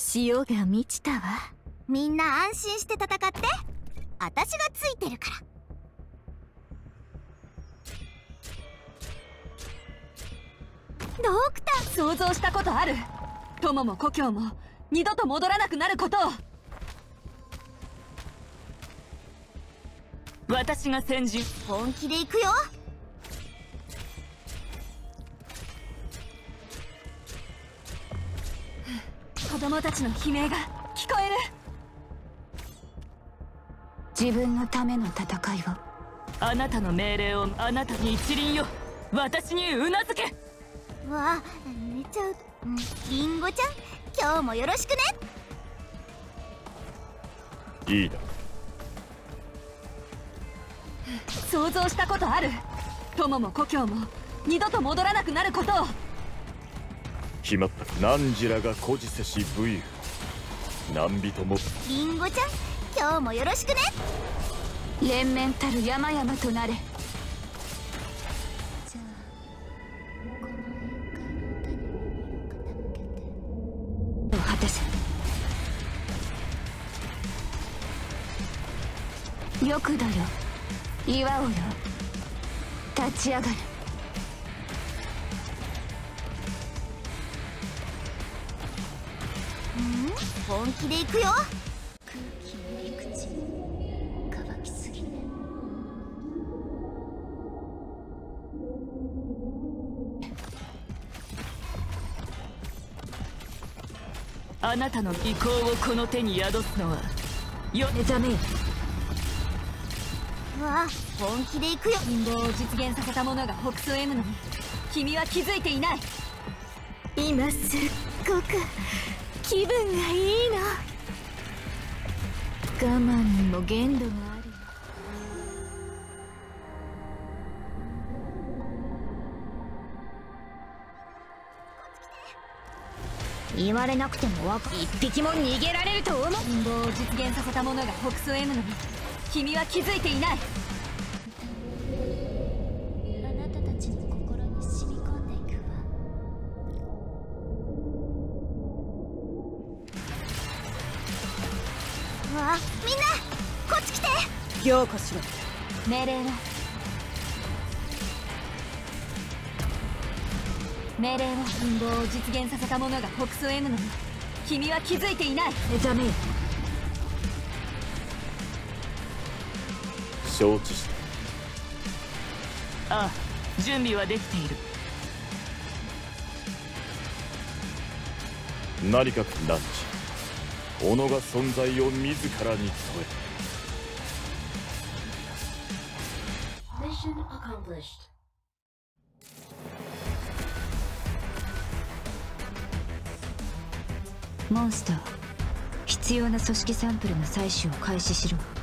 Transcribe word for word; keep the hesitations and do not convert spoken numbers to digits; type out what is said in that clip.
潮が満ちたわ。 みんな安心して戦って。私がついてるから。 ドクター、想像したことある？友も故郷も二度と戻らなくなることを。私が先陣。 本気で行くよ。 子供たちの悲鳴が聞こえる。自分のための戦いを。あなたの命令をあなたに一輪よ。私にうなずけ。 わあ、寝ちゃう。リンゴちゃん、今日もよろしくね。 いいだ。 想像したことある？友も故郷も二度と戻らなくなることを。 決まった。何時らが孤児せし武勇。何人も。 リンゴちゃん、今日もよろしくね。 連綿たる山々となれ。 じゃあこの宴会の歌に耳を傾けて。 を果たせ。よくだよ、岩尾よ、立ち上がる。 本気で行くよ。 空気の陸地乾きすぎね。 あなたの意向をこの手に宿すのはよ。目覚めよ。 わあ、本気で行くよ。 陰謀を実現させた者が北総 M のに君は気づいていない。今すっごく気分がいいの。我慢にも限度があるよ。 言われなくてもわかる。 一匹も逃げられると思う。陰謀を実現させた者が北総 M のに君は気づいていない。 あなたたちの心に染み込んでいくわ。 わあ、みんなこっち来て。 強化しろ。命令は命令は陰謀を実現させた者が北総 M のに君は気づいていない。目覚めよ。 承知した。 ああ、準備はできている。 何かく何時己が存在を自らに問え。 Mission accomplished。 モンスター、必要な組織サンプルの採取を開始しろ。